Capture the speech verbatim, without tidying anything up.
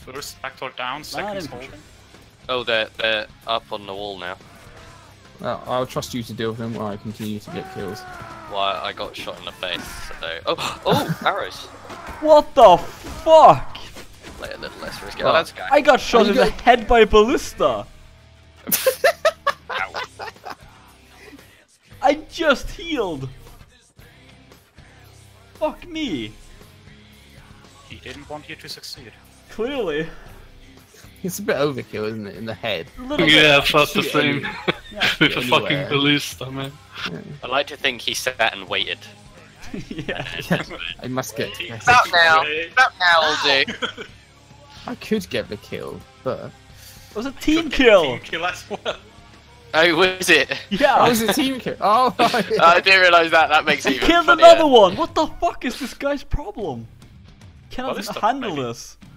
First backdoor down, second holding. Oh, they're, they're up on the wall now. Uh, I'll trust you to deal with them while I continue to get kills. Well, I got shot in the face, so... Oh, oh, arrows! What the fuck? Play a little less risky. Oh. Oh, that's a guy. I got shot you in the got- head by Ballista. I just healed. Fuck me. He didn't want you to succeed. Clearly. It's a bit overkill, isn't it, in the head? Little Yeah, I bit. thought the Shoot same. anywhere. Yeah. With a Anywhere. fucking ballista, man. Yeah. I like to think he sat and waited. Yeah. I must get. Stop now! Stop now, all day! I could get the kill, but It was a team kill. Team kill as well. Oh, was it? oh, Yeah. it was a team kill. Oh, right. I didn't realise that. That makes it He even killed funnier. another one. What the fuck is this guy's problem? Cannot Ballista, handle maybe. this.